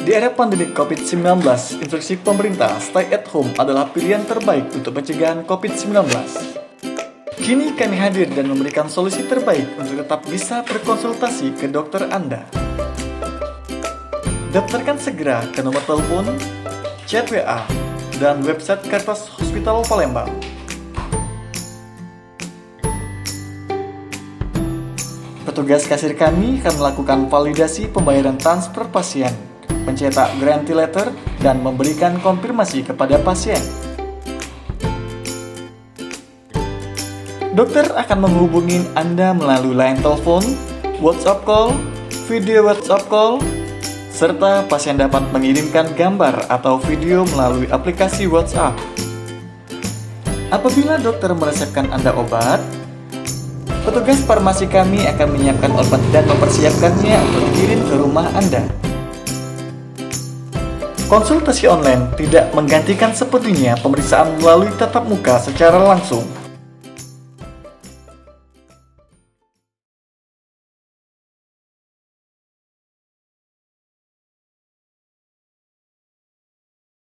Di era pandemi COVID-19, instruksi pemerintah stay at home adalah pilihan terbaik untuk pencegahan COVID-19. Kini kami hadir dan memberikan solusi terbaik untuk tetap bisa berkonsultasi ke dokter Anda. Daftarkan segera ke nomor telepon, chat WA, dan website Caritas Hospital Palembang. Petugas kasir kami akan melakukan validasi pembayaran transfer pasien, mencetak guarantee letter, dan memberikan konfirmasi kepada pasien. Dokter akan menghubungi Anda melalui line telepon, WhatsApp call, video WhatsApp call, serta pasien dapat mengirimkan gambar atau video melalui aplikasi WhatsApp. Apabila dokter meresepkan Anda obat, petugas farmasi kami akan menyiapkan obat dan mempersiapkannya untuk dikirim ke rumah Anda. Konsultasi online tidak menggantikan sepenuhnya pemeriksaan melalui tatap muka secara langsung.